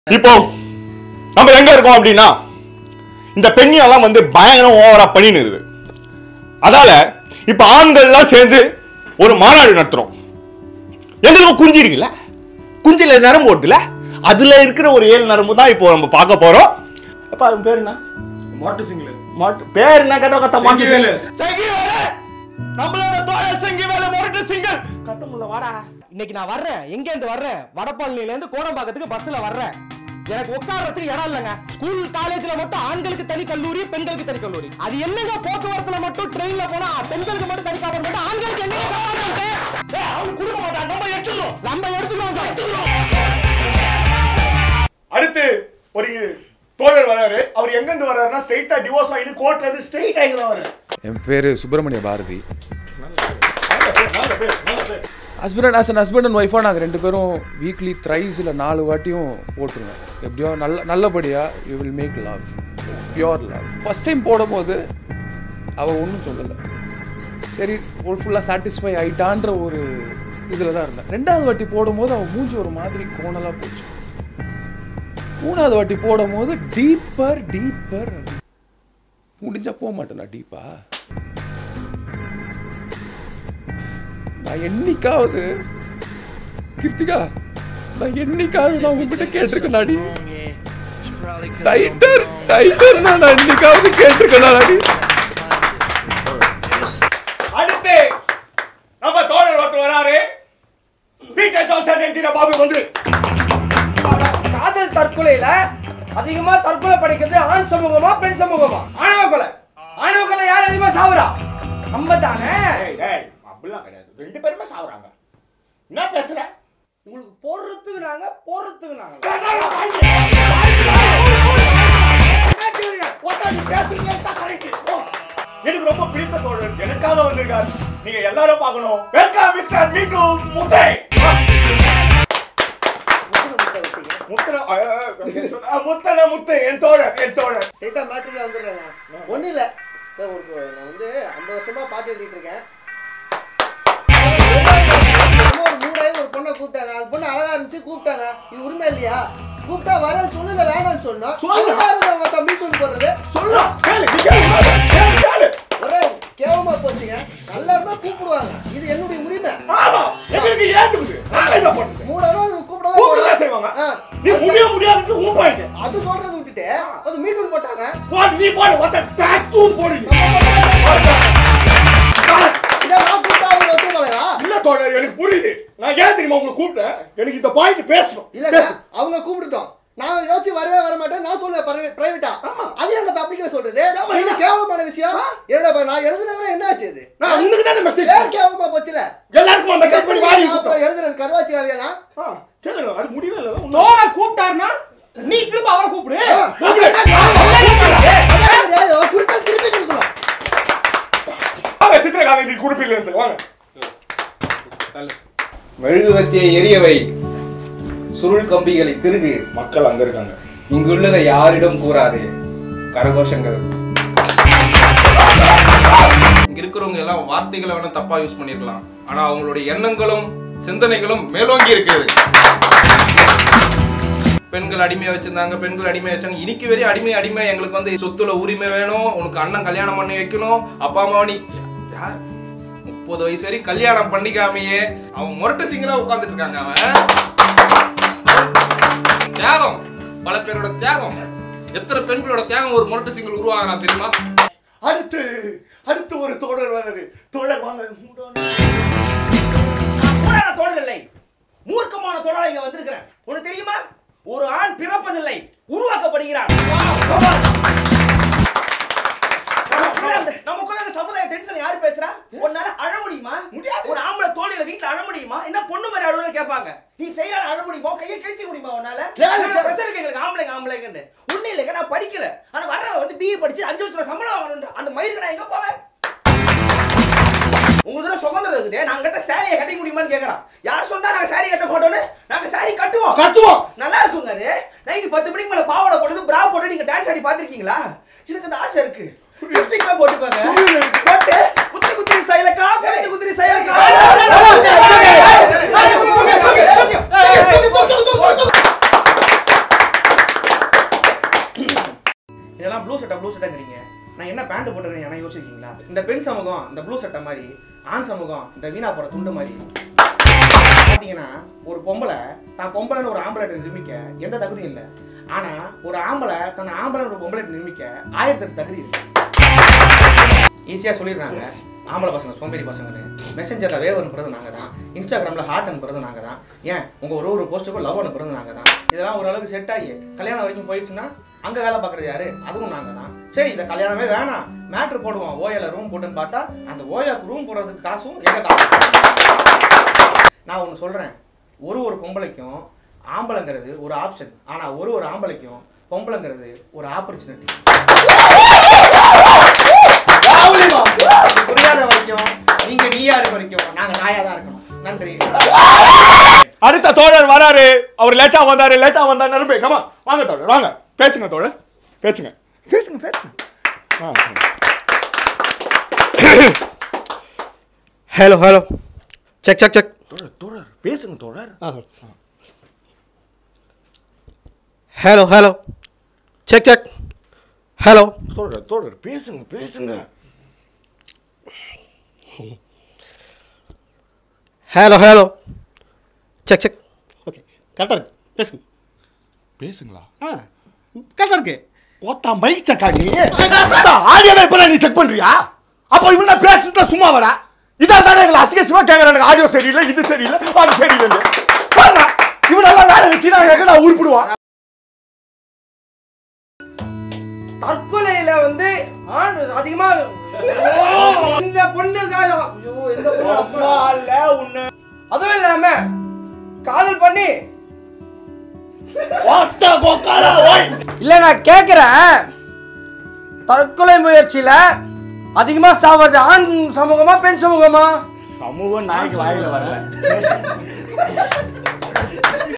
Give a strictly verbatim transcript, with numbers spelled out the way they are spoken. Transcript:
இப்போ நம்ம எங்க இருக்கோம் அப்படின்னா இந்த பெண்ணியெல்லாம் வந்து பயங்கரம் ஓவரா பண்ணின்னு இருக்கு. அதால இப்ப ஆண்கள் எல்லாம் சேர்ந்து ஒரு மாநாடு நடத்துறோம். எங்களுக்கு குஞ்சு இருக்குல்ல, குஞ்சில நரம்பு ஓட்டுல, அதுல இருக்கிற ஒரு ஏழு நரம்பு தான் இப்போ நம்ம பார்க்க போறோம். அப்பா அவன் பேர் என்ன? மாட்டு சிங்கிள். மாட்டு பேர் என்ன கேட்டா கத்த மாட்டு சிங்கிள். சிங்கிள். நம்மளோட தோழர் சிங்கிள் மாட்டு சிங்கிள். கத்தமுள்ள வாடா. இன்னைக்கு நான் வர்றேன். எங்க இருந்து வர்றேன்? வடபழனில இருந்து கோடம்பாக்கத்துக்கு பஸ்ல வர்றேன். எனக்கு உட்கார்றதுக்கு இடம் இல்லங்க. ஸ்கூல் காலேஜ்ல மட்டும் ஆண்களுக்கு தனி கல்லூரி, பெண்களுக்கு தனி கல்லூரி. அது என்னங்க போக்குவரத்துல மட்டும் ட்ரெயின்ல போனா பெண்களுக்கு மட்டும் தனி காப்பாற்ற, ஆண்களுக்கு என்ன காப்பாற்ற? ஏய் அவங்க கொடுக்க மாட்டாங்க. நம்ம எடுத்துறோம். நம்ம எடுத்துறோம். அடுத்து ஒரு தோழர் வராரு. அவர் எங்க இருந்து வராருன்னா ஸ்ட்ரைட்டா டிவோர்ஸ் ஆயிட்டு கோர்ட்ல இருந்து ஸ்ட்ரைட்டா இங்க வராரு. என் பேரு Subramania Bharathi. Husband as an husband and ஒய்ஃபாக நாங்கள் ரெண்டு பேரும் வீக்லி த்ரைஸ் இல்லை நாலு வாட்டியும் போட்டுருவோம். எப்படியோ நல்ல நல்லபடியாக you will make love, pure love. First time போடும்போது அவள் ஒன்றும் சொல்லலை. சரி ஒரு ஃபுல்லாக சாட்டிஸ்ஃபை ஆகிட்டான்ற ஒரு இதில் தான் இருந்தேன். ரெண்டாவது வாட்டி போடும்போது அவள் மூஞ்சி ஒரு மாதிரி கோணலாக போச்சு. மூணாவது வாட்டி போடும் போது டீப்பர் டீப்பர் முடிஞ்சா போக மாட்டேனா டீப்பா. நான் என்னைக்காவது கிருத்திகா நான் என்னைக்காவது நான் உங்ககிட்ட கேட்டிருக்கேன் நாடி டைட்டர் டைட்டர் நான் என்னைக்காவது கேட்டிருக்கேன் நாடி. அடுத்து நம்ம தோழர் ஒருத்தர் வராரு. பீட்டர் ஜான்சன் என்கிற பாபு வந்து காதல் தற்கொலையில அதிகமா தற்கொலை படிக்கிறது ஆண் சமூகமா பெண் சமூகமா? ஆணவ கொலை. ஆணவ கொலை யார் அதிகமா சாவுறா? நம்ம தானே. அப்படிலாம் கிடையாது, ரெண்டு பேருமே சாவுறாங்க. என்ன பேசுற? உங்களுக்கு போடுறதுக்கு நாங்க போடுறதுக்கு நாங்க எனக்கு ரொம்ப பிடித்த தோழர் எனக்காக வந்திருக்காரு. நீங்க எல்லாரும் பார்க்கணும். வெல்கம் மிஸ்டர் மீட்டு முத்தை. முத்தன முத்து என் தோழர் என் தோழர். ஸ்ட்ரைட்டா மேட்ரிக்ல வந்துடுறேங்க. ஒன்றும் இல்லை, ஒரு நான் வந்து ஐம்பது வருஷமா பாட்டு எழுதிட்டு இருக்கேன். ஒரு மூணாயிரம் ஒரு பொண்ணை கூப்பிட்டாங்க. அந்த பொண்ணு அழகா இருந்துச்சு, கூப்பிட்டாங்க. இது உரிமை இல்லையா? கூப்பிட்டா வரேன்னு சொல்லு, இல்லை வேணான்னு சொன்னோம். மீட் பண்ணி போடுறது ஒரே கேவலமா போச்சுங்க. நல்லா இருந்தா கூப்பிடுவாங்க, இது என்னுடைய உரிமை. மூணாயிரம் கூப்பிட செய்வாங்க. அது சொல்றது விட்டுட்டு அது மீட் பண்ணி போட்டாங்க. எனக்கு புரியுது. நான் ஏன் தெரியுமா உங்களை கூப்பிட்டேன்? எனக்கு இந்த பாயிண்ட் பேசணும். இல்ல அவங்க கூப்பிட்டுட்டோம். நான் யோசிச்சு வரவே வர மாட்டேன். நான் சொல்லுவேன் பிரைவேட்டா. அது எங்க பப்ளிக்ல சொல்றது என்ன கேவலமான விஷயம்? என்னடா நான் எழுதுனதுல என்ன ஆச்சு? இது நான் உங்களுக்கு தான மெசேஜ் ஏன் கேவலமா போச்சுல? எல்லாருக்கும் மெசேஜ் பண்ணி வாடி அப்புறம் எழுதுறது கருவாச்சி காவியலாம். கேளுங்க, அது முடியவே இல்ல. தோழர் கூப்பிட்டாருன்னா நீ திரும்ப அவரை கூப்பிடு. குடுத்தா திருப்பி கொடுக்கணும். வாங்க சித்திரகாந்தி குறிப்பில இருந்து வாங்க. மெழுகுவர்த்தியை எரியவை, சுருள் கம்பிகளை திருகு. மக்கள் அங்க இருக்காங்க. இங்குள்ளதை யாரிடம் கூறாதே. கரகோஷங்கள். இங்க இருக்கிறவங்க எல்லாம் வார்த்தைகளை வேணா தப்பா யூஸ் பண்ணிருக்கலாம், ஆனா அவங்களுடைய எண்ணங்களும் சிந்தனைகளும் மேலோங்கி இருக்கிறது. பெண்கள் அடிமையை வச்சிருந்தாங்க, பெண்கள் அடிமையை வச்சாங்க. இன்னைக்கு வரையும் அடிமை அடிமை. எங்களுக்கு வந்து சொத்துல உரிமை வேணும், உனக்கு அண்ணன் கல்யாணம் பண்ணி வைக்கணும், அப்பா அம்மா நீ யார் முப்பது வயசு வரையும் கல்யாணம் பண்ணிக்காமையே அவன் முரட்டு சிங்களா உட்கார்ந்துட்டு இருக்காங்க. அவன் தியாகம், பல பேரோட தியாகம், எத்தனை பெண்களோட தியாகம் ஒரு முரட்டு சிங்கிள் உருவாகிறான் தெரியுமா? அடுத்து அடுத்து ஒரு தோழர் வராரு. தோழர் வாங்க. தோழர் இல்லை, மூர்க்கமான தோழர் இங்க வந்திருக்கிறேன். உனக்கு தெரியுமா, ஒரு ஆண் பிறப்பதில்லை, உருவாக்கப்படுகிறான். நமக்குள்ள சமுதாய டென்ஷன் யாரு பேசுறா? உன்னால அழ முடியுமா? முடியாது. ஒரு ஆம்பளை தோழில வீட்ல அழ முடியுமா? என்ன பொண்ணு மாதிரி அழுவுற கேட்பாங்க. நீ செய்யற அழ முடியுமா? கையை கிழிச்சு முடியுமா உன்னால? பிரஷர் இருக்கு எங்களுக்கு ஆம்பளைங்க ஆம்பளைங்கன்னு. ஒண்ணு இல்லங்க, நான் படிக்கல, ஆனா வரவ வந்து பிஏ படிச்சு அஞ்சு வருஷம் சம்பளம் வாங்கணும்ன்ற அந்த மயிருக்கு நான் எங்க போவேன்? உங்களுக்கு சுதந்திரம் இருக்குது. நாங்க கிட்ட சாரியை கட்ட முடியுமான்னு கேக்குறான். யார் சொன்னா நாங்க சாரி கட்ட மாட்டோம்னு? நாங்க சாரி கட்டுவோம் கட்டுவோம் நல்லா இருக்குங்க. அது நைட்டு பத்து மணிக்கு மேல பாவாடை போட்டு பிரா போட்டு நீங்க டான்ஸ் ஆடி பாத்திருக்கீங்களா? எனக்கு அந்த ஆசை இருக்கு. லிப்ஸ்டிக்லாம் போட்டுப்பாங்க. போட்டு குத்தி குத்தி சைலக்கா குத்தி குத்தி சைலக்கா இதெல்லாம் ப்ளூ சட்டை ப்ளூ சட்டைங்கிறீங்க. நான் என்ன பேண்ட் போட்டுருக்கேன் என்ன யோசிச்சிருக்கீங்களா? இந்த பெண் சமூகம் இந்த ப்ளூ சட்டை மாதிரி, ஆண் சமூகம் இந்த வீணா போற துண்டு மாதிரி. பார்த்தீங்கன்னா ஒரு பொம்பளை தான் பொம்பளைன்னு ஒரு ஆம்பளை நிரூபிக்க எந்த தகுதியும் இல்லை. ஆனா ஒரு ஆம்பளை தன் ஆம்பளை ஒரு பொம்பளை நிரூபிக்க ஆயிரத்தி எட்டு தகுதி இருக்கு. ஈஸியா சொல்லிடுறாங்க ஆம்பளை பசங்க சோம்பேறி பசங்கன்னு. மெசஞ்சர்ல வேவ் அனுப்புறது நாங்க தான், இன்ஸ்டாகிராம்ல ஹார்ட் அனுப்புறது நாங்க தான், ஏன் உங்க ஒரு ஒரு போஸ்ட்டுக்கும் லவ் அனுப்புறது நாங்க தான். இதெல்லாம் ஓரளவுக்கு செட் ஆகி கல்யாணம் வரைக்கும் போயிடுச்சுன்னா அங்க வேலை பார்க்கறது யாரு? அதுவும் நாங்க தான். சரி இந்த கல்யாணமே வேணாம், மேட்ரு போடுவோம், ஓயால ரூம் போட்டுன்னு பார்த்தா அந்த ஓயாக்கு ரூம் போடுறதுக்கு காசும் எங்க காசு. நான் ஒன்று சொல்றேன், ஒரு ஒரு பொம்பளைக்கும் ஆம்பளைங்கிறது ஒரு ஆப்ஷன், ஆனா ஒரு ஒரு ஆம்பளைக்கும் பொம்பளைங்கிறது ஒரு ஆப்பர்ச்சுனிட்டி. புரியாத வரைக்கும் நீங்க நீயா இருக்க வரைக்கும் நாங்க நாயா தான் இருக்கணும். நன்றி. அடுத்த தோழர் வராரு. அவர் லேட்டா வந்தாரு, லேட்டா வந்தாரு. நரும்பே கமா வாங்க தோழர், வாங்க பேசுங்க தோழர், பேசுங்க பேசுங்க பேசுங்க. Hello hello check check check. தோழர் தோழர் பேசுங்க தோழர். Hello hello check check. Hello தோழர் தோழர் பேசுங்க பேசுங்க. Hello hello check check. Okay கரெக்டாக இருக்கு, பேசுங்க. பேசுங்களா? ஆ கரெக்டாக இருக்கு. கோத்தா மைக் செக்கா நீ? ஆடியோவை இப்போ நீ செக் பண்றியா? அப்போ இவன பேசுறத சும்மா வரா? இதால் தானே எங்களை அசிங்கசியமா கேட்கறாங்க. ஆடியோ சரியில்லை, இது சரியில்லை, அது சரியில்லை. பாருங்க இவனெல்லாம் வேலை வச்சு நான் நான் உருப்பிடுவான். தற்கொலையில வந்து ஆண் அதிகமா இந்த பொண்ணுக்காக இந்த பொண்ணு அதுவும் இல்லாம காதல் பண்ணி இல்ல நான் கேக்குறேன், தற்கொலை முயற்சியில அதிகமா சாவது ஆண் சமூகமா பெண் சமூகமா? சமூகம் நாய்க்கு வாயில வரல.